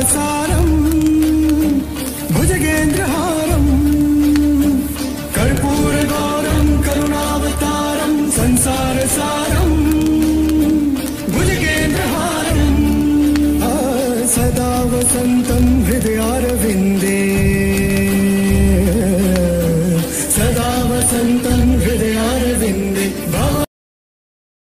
सारम भुजगेन्द्रहारम कर्पूर गौरम करुणावतारम संसार सारम भुजगेन्द्रहारम सदा वसंतं हृदयारविंद